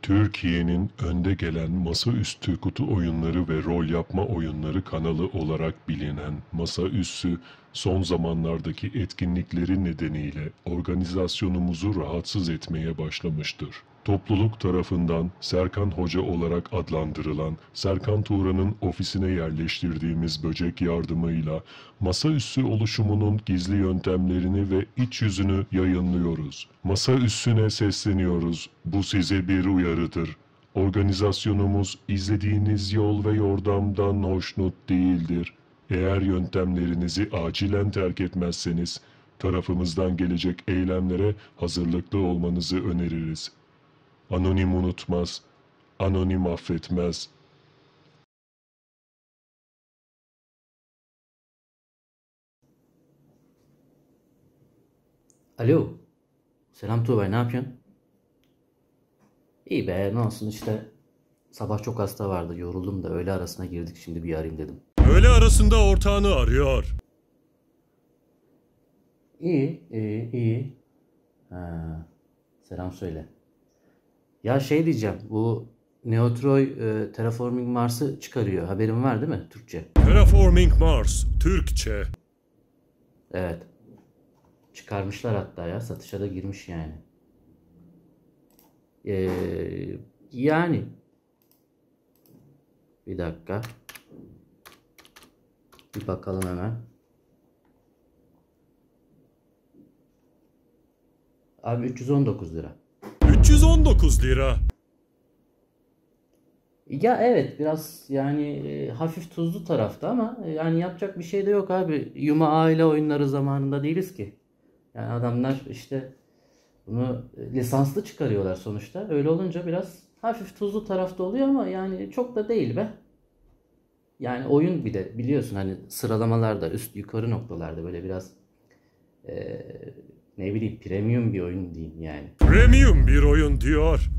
Türkiye'nin önde gelen masaüstü kutu oyunları ve rol yapma oyunları kanalı olarak bilinen Masaüstü, son zamanlardaki etkinlikleri nedeniyle organizasyonumuzu rahatsız etmeye başlamıştır. Topluluk tarafından Serkan Hoca olarak adlandırılan Serkan Turan'ın ofisine yerleştirdiğimiz böcek yardımıyla masaüstü oluşumunun gizli yöntemlerini ve iç yüzünü yayınlıyoruz. Masaüstüne sesleniyoruz. Bu size bir uyarıdır. Organizasyonumuz izlediğiniz yol ve yordamdan hoşnut değildir. Eğer yöntemlerinizi acilen terk etmezseniz tarafımızdan gelecek eylemlere hazırlıklı olmanızı öneririz. Anonim unutmaz, anonim affetmez. Alo. Selam Tuğbay, ne yapıyorsun? İyi be, ne olsun işte. Sabah çok hasta vardı, yoruldum da öğle arasına girdik, şimdi bir arayayım dedim. Öğle arasında ortağını arıyor. İyi, iyi, iyi. Ha, selam söyle. Ya şey diyeceğim, bu Neotroy Terraforming Mars'ı çıkarıyor. Haberin var değil mi? Türkçe. Terraforming Mars, Türkçe. Evet. Çıkarmışlar hatta ya, satışa da girmiş yani. Yani bir dakika. Bir bakalım hemen. Abi 319 lira. 319 lira. Ya evet, biraz yani hafif tuzlu tarafta ama yani yapacak bir şey de yok abi. Yuma aile oyunları zamanında değiliz ki. Yani adamlar işte bunu lisanslı çıkarıyorlar sonuçta. Öyle olunca biraz hafif tuzlu tarafta oluyor ama yani çok da değil be. Yani oyun bir de biliyorsun hani sıralamalarda üst yukarı noktalarda böyle biraz e, ne bileyim premium bir oyun diyeyim yani. Premium bir oyun diyor.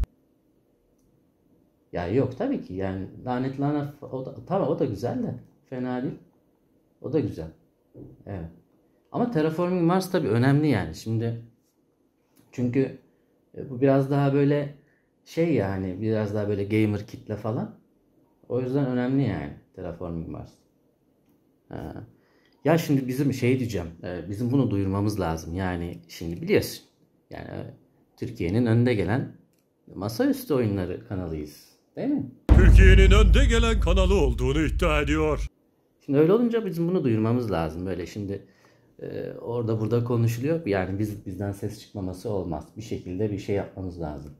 Ya yok tabii ki yani lanetlenen o da, tamam o da güzel de fena değil. O da güzel. Evet. Ama Terraforming Mars tabii önemli yani. Şimdi çünkü bu biraz daha böyle şey yani biraz daha böyle gamer kitle falan. O yüzden önemli yani Terraforming Mars. Ha. Ya şimdi bizim şey diyeceğim. Bizim bunu duyurmamız lazım. Yani şimdi biliyorsun. Yani Türkiye'nin önde gelen masaüstü oyunları kanalıyız. Değil mi? Türkiye'nin önde gelen kanalı olduğunu iddia ediyor. Şimdi öyle olunca bizim bunu duyurmamız lazım. Böyle şimdi orada burada konuşuluyor. Yani bizden ses çıkmaması olmaz. Bir şekilde bir şey yapmamız lazım.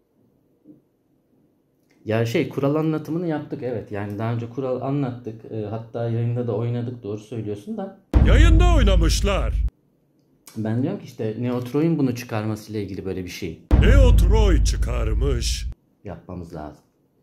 Ya şey kural anlatımını yaptık evet. Yani daha önce kural anlattık. Hatta yayında da oynadık doğru söylüyorsun da. Yayında oynamışlar. Ben diyorum ki işte Neotroy'un bunu çıkarmasıyla ilgili böyle bir şey Neotroy çıkarmış. yapmamız lazım.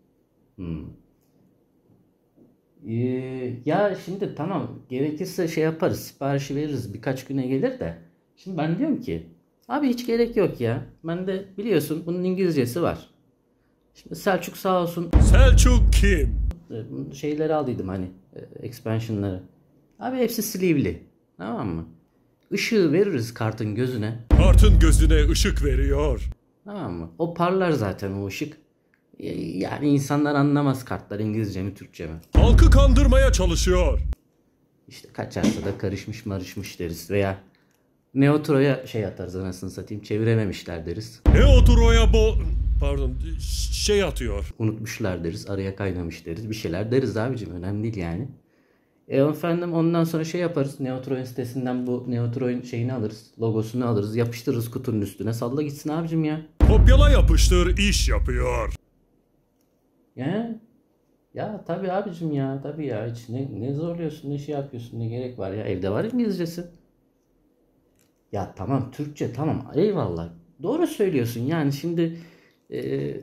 Ya şimdi tamam gerekirse şey yaparız siparişi veririz birkaç güne gelir de. Şimdi ben diyorum ki abi hiç gerek yok ya. Ben de biliyorsun bunun İngilizcesi var. Şimdi Selçuk sağ olsun Selçuk kim? şeyleri aldıydım hani expansionları. Abi hepsi sleeve'li. Tamam mı? Işığı veririz kartın gözüne. Kartın gözüne ışık veriyor. Tamam mı? O parlar zaten o ışık. Yani insanlar anlamaz kartlar İngilizce mi Türkçe mi. Halkı kandırmaya çalışıyor. İşte kaçarsa da karışmış marışmış deriz veya Neotro'ya şey atarız anasını satayım çevirememişler deriz. Neotroy'a şey atıyor. Unutmuşlar deriz araya kaynamış deriz bir şeyler deriz abicim önemli değil yani. Efendim ondan sonra şey yaparız Neotro'nun sitesinden bu Neotro'nun şeyini alırız logosunu alırız yapıştırırız kutunun üstüne salla gitsin abicim ya. Kopyala yapıştır iş yapıyor. Ya tabii abicim ya tabii ya hiç ne zorluyorsun ne şey yapıyorsun ne gerek var ya evde var İngilizcesi. Ya tamam Türkçe tamam eyvallah doğru söylüyorsun yani şimdi e,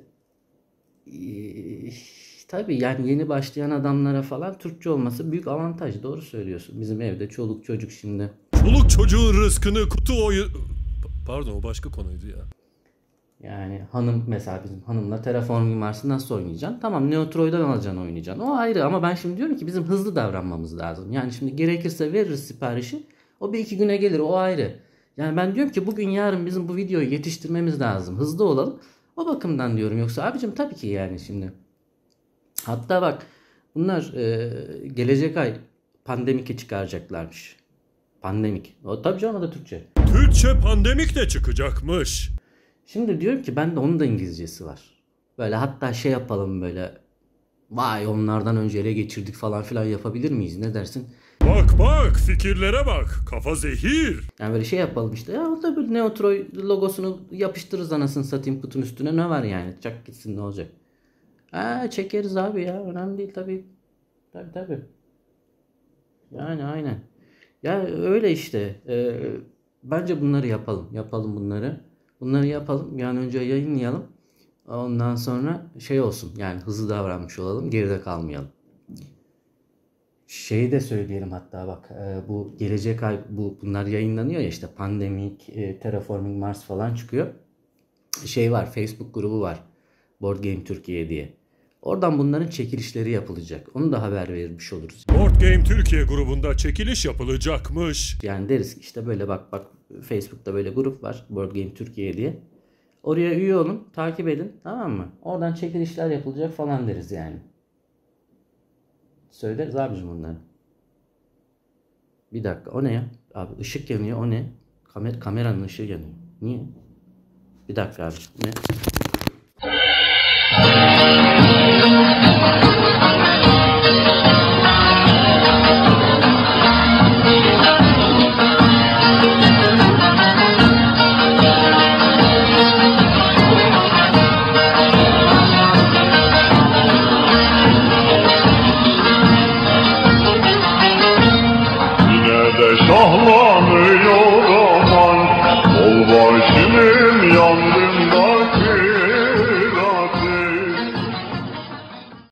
tabii yani yeni başlayan adamlara falan Türkçe olması büyük avantaj doğru söylüyorsun bizim evde çoluk çocuk şimdi. Çoluk çocuğun rızkını kutu oyun... Pardon o başka konuydu ya. Yani hanım mesela bizim hanımla Terraforming Mars'ı nasıl oynayacaksın? Tamam Neotroy'dan alacaksın oynayacaksın. O ayrı ama ben şimdi diyorum ki bizim hızlı davranmamız lazım. Yani şimdi gerekirse veririz siparişi. O bir iki güne gelir o ayrı. Yani ben diyorum ki bugün yarın bizim bu videoyu yetiştirmemiz lazım. Hızlı olalım. O bakımdan diyorum. Yoksa abicim tabii ki yani şimdi. Hatta bak bunlar gelecek ay Pandemik'i çıkaracaklarmış. Pandemik. O tabii canım, o da Türkçe. Türkçe pandemik de çıkacakmış. Şimdi diyorum ki ben de onun da İngilizcesi var. Böyle hatta şey yapalım böyle. Vay onlardan önce ele geçirdik falan filan yapabilir miyiz? Ne dersin? Bak bak, fikirlere bak. Kafa zehir. Yani böyle şey yapalım işte. Ya o da böyle Neotroy logosunu yapıştırırız anasını satayım putun üstüne. Ne var yani? Çak gitsin, ne olacak? Ha, çekeriz abi ya. Önemli değil tabii. Tabii. Yani aynen. Ya öyle işte. Bence bunları yapalım. Yapalım bunları. Bunları yapalım. Yani önce yayınlayalım. Ondan sonra şey olsun. Yani hızlı davranmış olalım. Geride kalmayalım. Şeyi de söyleyelim hatta bak. Bu gelecek ay bunlar yayınlanıyor ya işte. Pandemik, Terraforming Mars falan çıkıyor. Şey var. Facebook grubu var. Board Game Türkiye diye. Oradan bunların çekilişleri yapılacak. Onu da haber vermiş oluruz. Board Game Türkiye grubunda çekiliş yapılacakmış. Yani deriz ki işte böyle bak Facebook'ta böyle grup var. Board Game Türkiye diye. Oraya üye olun, takip edin, tamam mı? Oradan çekilişler yapılacak falan deriz yani. Söyleriz abicim bunları. Bir dakika, o ne ya? Abi ışık yanıyor, o ne? Kameranın ışığı yanıyor. Niye? Bir dakika abicim, ne?